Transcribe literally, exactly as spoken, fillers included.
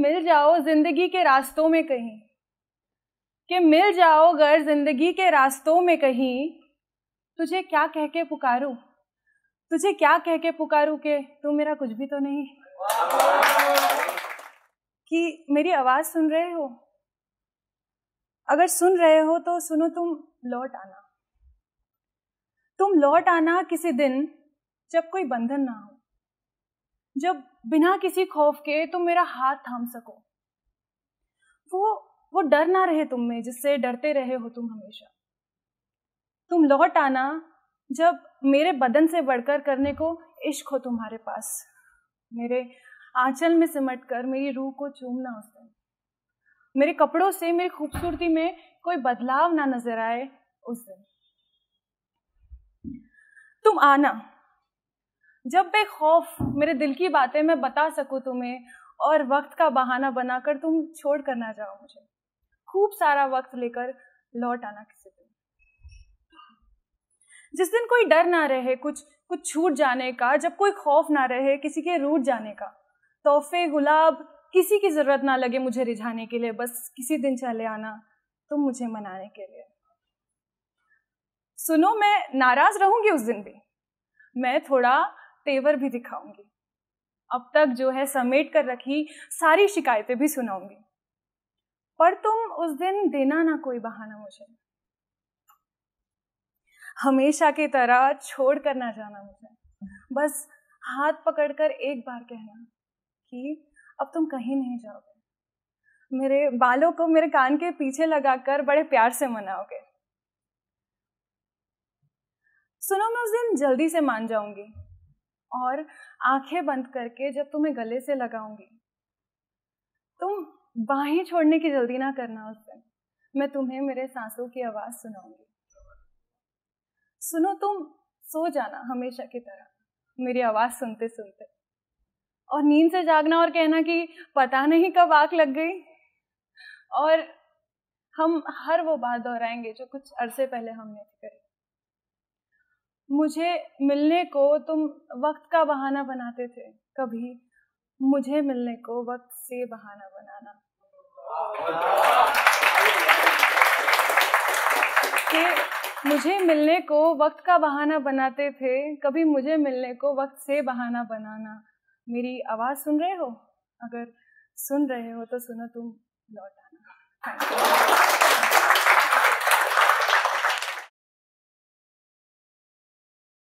मिल जाओ जिंदगी के रास्तों में कहीं, कि मिल जाओ अगर जिंदगी के रास्तों में कहीं, तुझे क्या कह के पुकारूं, तुझे क्या कह के पुकारूं कि तू मेरा कुछ भी तो नहीं। कि मेरी आवाज सुन रहे हो? अगर सुन रहे हो तो सुनो, तुम लौट आना, तुम लौट आना किसी दिन जब कोई बंधन ना हो, जब बिना किसी खौफ के तुम मेरा हाथ थाम सको। वो वो डर ना रहे तुम में जिससे डरते रहे हो तुम हमेशा। तुम लौट आना जब मेरे बदन से बढ़कर करने को इश्क हो तुम्हारे पास, मेरे आंचल में सिमट कर मेरी रूह को चूमना उस दिन, मेरे कपड़ों से मेरी खूबसूरती में कोई बदलाव ना नजर आए उस दिन। तुम आना जब बेखौफ मेरे दिल की बातें मैं बता सकूं तुम्हें, और वक्त का बहाना बनाकर तुम छोड़ कर ना जाओ मुझे। खूब सारा वक्त लेकर लौट आना किसी दिन, जिस दिन कोई डर ना रहे कुछ कुछ छूट जाने का, जब कोई खौफ ना रहे किसी के रूठ जाने का। तोहफे गुलाब किसी की जरूरत ना लगे मुझे रिझाने के लिए, बस किसी दिन चले आना तुम मुझे मनाने के लिए। सुनो, मैं नाराज रहूंगी उस दिन भी, मैं थोड़ा तेवर भी दिखाऊंगी, अब तक जो है समेट कर रखी सारी शिकायतें भी सुनाऊंगी, पर तुम उस दिन देना ना कोई बहाना मुझे, हमेशा की तरह छोड़ कर ना जाना मुझे। बस हाथ पकड़कर एक बार कहना कि अब तुम कहीं नहीं जाओगे, मेरे बालों को मेरे कान के पीछे लगाकर बड़े प्यार से मनाओगे। सुनो, मैं उस दिन जल्दी से मान जाऊंगी, और आंखें बंद करके जब तुम्हें गले से लगाऊंगी, तुम बाहें छोड़ने की जल्दी ना करना। उस दिन मैं तुम्हें मेरे सांसों की आवाज सुनाऊंगी। सुनो, तुम सो जाना हमेशा की तरह मेरी आवाज सुनते सुनते, और नींद से जागना और कहना कि पता नहीं कब आंख लग गई, और हम हर वो बात दोहराएंगे जो कुछ अरसे पहले हमने करी। मुझे मिलने को तुम वक्त का बहाना बनाते थे, कभी मुझे मिलने को वक्त से बहाना बनाना। कि मुझे मिलने को वक्त का बहाना बनाते थे, कभी मुझे मिलने को वक्त से बहाना बनाना। मेरी आवाज सुन रहे हो? अगर सुन रहे हो तो सुनो, तुम लौट आना। Thank you.